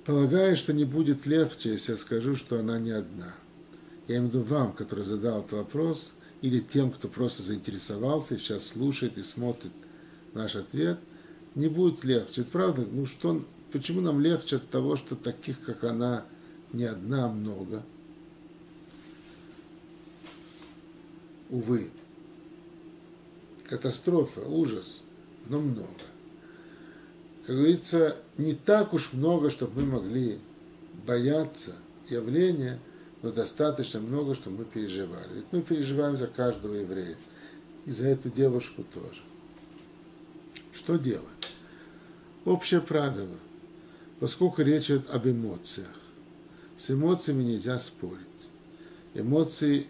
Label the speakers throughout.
Speaker 1: Полагаю, что не будет легче, если я скажу, что она не одна. Я имею в виду вам, который задал этот вопрос, или тем, кто просто заинтересовался и сейчас слушает и смотрит наш ответ, не будет легче. Это правда? Ну что, почему нам легче от того, что таких, как она, не одна, а много? Увы. Катастрофа, ужас, но много. Как говорится, не так уж много, чтобы мы могли бояться явления, но достаточно много, чтобы мы переживали. Ведь мы переживаем за каждого еврея, и за эту девушку тоже. Что делать? Общее правило, поскольку речь идет об эмоциях. С эмоциями нельзя спорить. Эмоции,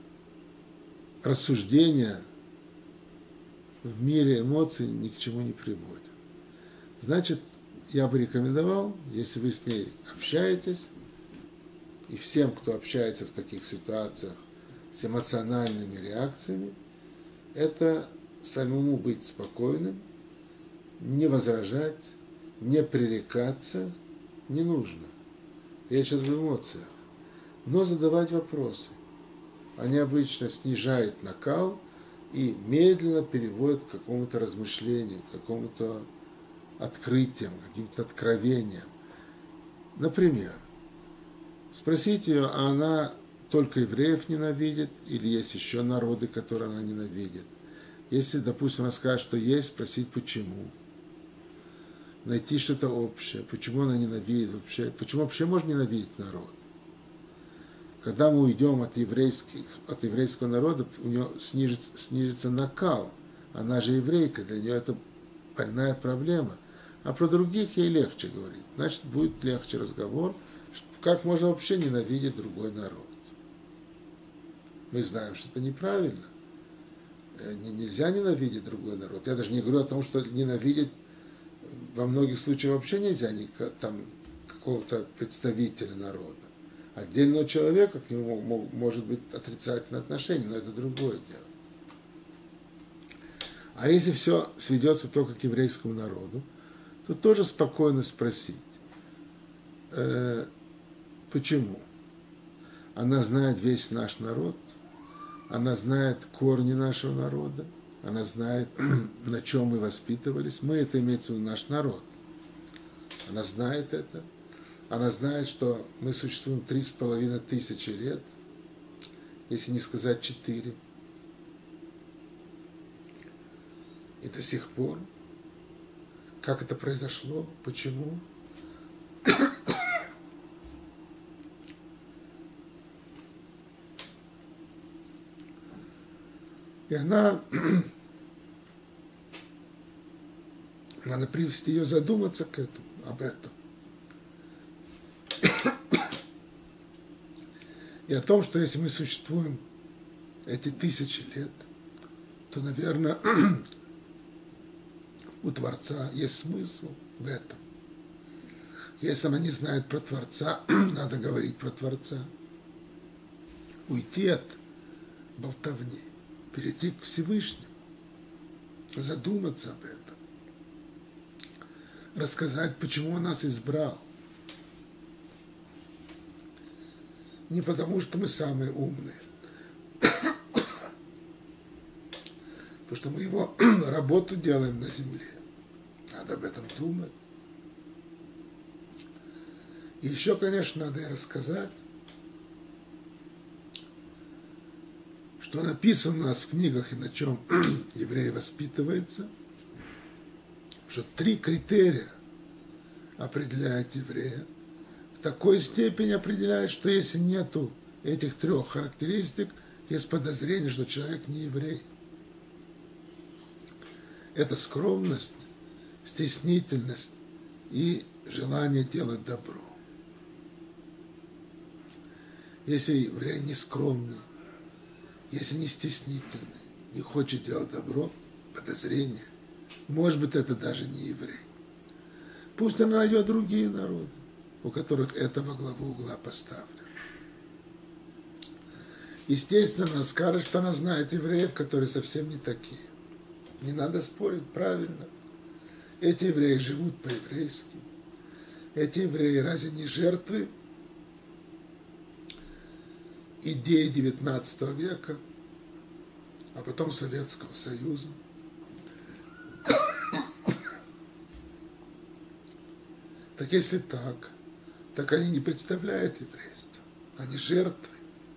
Speaker 1: рассуждения в мире эмоций ни к чему не приводят. Значит, я бы рекомендовал, если вы с ней общаетесь, и всем, кто общается в таких ситуациях с эмоциональными реакциями, это самому быть спокойным, не возражать, не пререкаться не нужно. Речь идет об эмоциях. Но задавать вопросы. Они обычно снижают накал и медленно переводят к какому-то размышлению, к какому-то открытиям, каким-то откровениям. Например, спросите ее, а она только евреев ненавидит или есть еще народы, которые она ненавидит? Если, допустим, она скажет, что есть, спросить, почему. Найти что-то общее, почему она ненавидит вообще, почему вообще можно ненавидеть народ. Когда мы уйдем от еврейского народа, у нее снизится накал. Она же еврейка, для нее это больная проблема. А про других ей легче говорить. Значит, будет легче разговор, как можно вообще ненавидеть другой народ. Мы знаем, что это неправильно. Нельзя ненавидеть другой народ. Я даже не говорю о том, что ненавидеть во многих случаях вообще нельзя там, какого-то представителя народа. Отдельного человека к нему может быть отрицательное отношение, но это другое дело. А если все сведется только к еврейскому народу, то тоже спокойно спросить, почему? Она знает весь наш народ, она знает корни нашего народа, она знает, на чем мы воспитывались. Мы, это имеется в виду наш народ. Она знает это. Она знает, что мы существуем 3500 лет, если не сказать 4. И до сих пор. Как это произошло? Почему? И надо привести ее задуматься об этом. И о том, что если мы существуем эти 1000 лет, то, наверное, у Творца есть смысл в этом. Если она не знает про Творца, надо говорить про Творца. Уйти от болтовни, перейти к Всевышнему, задуматься об этом, рассказать, почему Он нас избрал. Не потому, что мы самые умные, потому что мы Его работу делаем на земле. Надо об этом думать. И еще, конечно, надо и рассказать, что написано у нас в книгах и на чем еврей воспитывается, что 3 критерия определяют еврея. В такой степени определяет, что если нету этих 3 характеристик, есть подозрение, что человек не еврей. Это скромность, стеснительность и желание делать добро. Если еврей не скромный, если не стеснительный, не хочет делать добро, подозрение, может быть, это даже не еврей. Пусть он найдет другие народы, у которых это во главу угла поставлено. Естественно, она скажет, что она знает евреев, которые совсем не такие. Не надо спорить, правильно. Эти евреи живут по-еврейски. Эти евреи разве не жертвы идеи XIX века, а потом Советского Союза? Так если так они не представляют еврейство, они жертвы.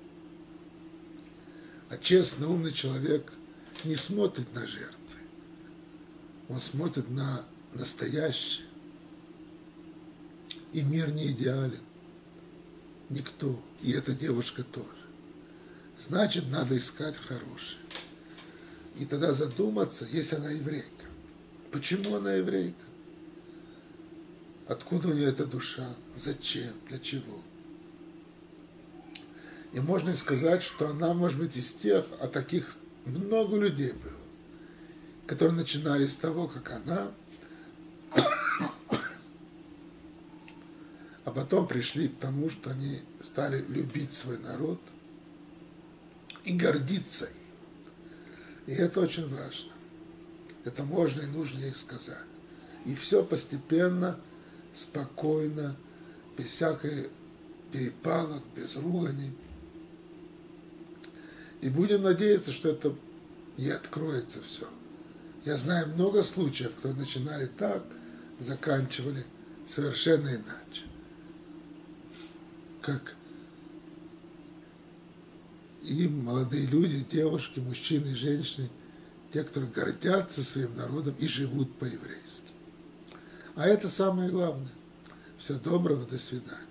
Speaker 1: А честный, умный человек не смотрит на жертвы, он смотрит на настоящее. И мир не идеален, никто, и эта девушка тоже. Значит, надо искать хорошее. И тогда задуматься, если она еврейка. Почему она еврейка? Откуда у нее эта душа? Зачем? Для чего? И можно сказать, что она может быть из тех, а таких много людей было, которые начинали с того, как она, а потом пришли к тому, что они стали любить свой народ и гордиться им. И это очень важно. Это можно и нужно ей сказать. И все постепенно, спокойно, без всякой перепалок, без ругани. И будем надеяться, что это и откроется все. Я знаю много случаев, кто начинали так, заканчивали совершенно иначе. Как и молодые люди, девушки, мужчины, женщины, те, которые гордятся своим народом и живут по-еврейски. А это самое главное. Всего доброго, до свидания.